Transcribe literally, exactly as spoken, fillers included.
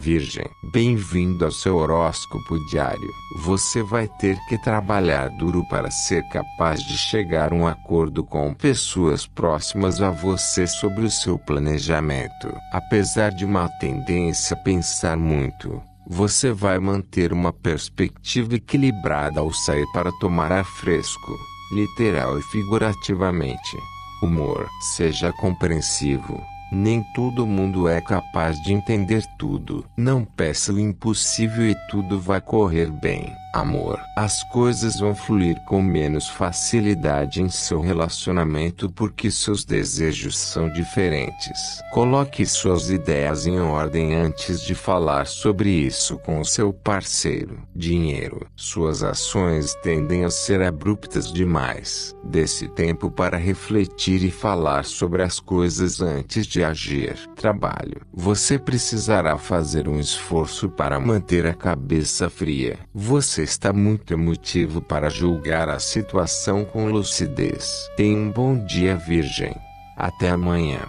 Virgem, bem-vindo ao seu horóscopo diário. Você vai ter que trabalhar duro para ser capaz de chegar a um acordo com pessoas próximas a você sobre o seu planejamento. Apesar de uma tendência a pensar muito, você vai manter uma perspectiva equilibrada ao sair para tomar ar fresco, literal e figurativamente. Humor. Seja compreensivo. Nem todo mundo é capaz de entender tudo. Não peça o impossível e tudo vai correr bem. Amor. As coisas vão fluir com menos facilidade em seu relacionamento porque seus desejos são diferentes. Coloque suas ideias em ordem antes de falar sobre isso com o seu parceiro. Dinheiro. Suas ações tendem a ser abruptas demais. Dê-se tempo para refletir e falar sobre as coisas antes de agir. Trabalho. Você precisará fazer um esforço para manter a cabeça fria. Você está muito emotivo para julgar a situação com lucidez. Tenha um bom dia, Virgem. Até amanhã.